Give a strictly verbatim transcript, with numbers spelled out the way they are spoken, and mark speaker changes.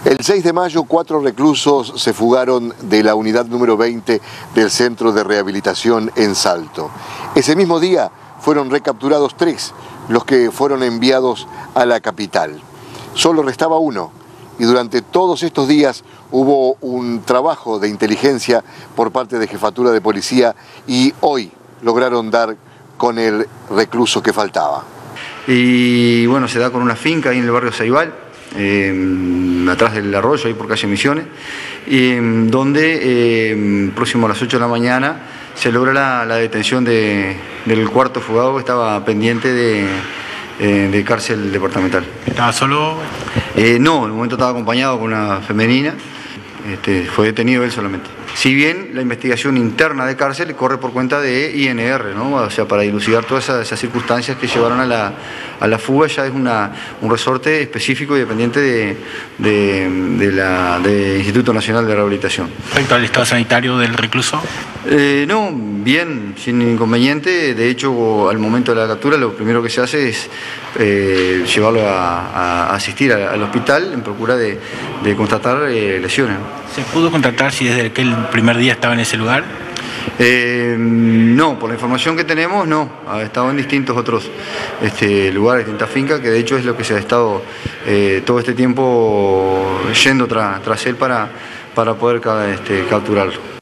Speaker 1: El seis de mayo, cuatro reclusos se fugaron de la unidad número veinte del Centro de Rehabilitación en Salto. Ese mismo día fueron recapturados tres, los que fueron enviados a la capital. Solo restaba uno, y durante todos estos días hubo un trabajo de inteligencia por parte de Jefatura de Policía y hoy lograron dar con el recluso que faltaba.
Speaker 2: Y bueno, se da con una finca ahí en el barrio Ceibal, eh, atrás del arroyo, ahí por calle Misiones, eh, donde eh, próximo a las ocho de la mañana se logra la, la detención de, del cuarto fugado que estaba pendiente de, eh, de cárcel departamental.
Speaker 3: ¿Estaba solo?
Speaker 2: Eh, no, en el momento estaba acompañado con una femenina, este, fue detenido él solamente. Si bien la investigación interna de cárcel corre por cuenta de I N R, ¿no? O sea, para dilucidar todas esas, esas circunstancias que llevaron a la, a la fuga, ya es una, un resorte específico y dependiente de, de, de la de Instituto Nacional de Rehabilitación.
Speaker 3: ¿Respecto al estado sanitario del recluso?
Speaker 2: Eh, no, bien, sin inconveniente. De hecho, al momento de la captura, lo primero que se hace es eh, llevarlo a, a asistir al hospital en procura de, de constatar eh, lesiones.
Speaker 3: ¿Se pudo constatar si desde aquel primer día estaba en ese lugar?
Speaker 2: Eh, no, por la información que tenemos, no. Ha estado en distintos otros este, lugares, distintas fincas, que de hecho es lo que se ha estado eh, todo este tiempo yendo tra, tras él para, para poder este, capturarlo.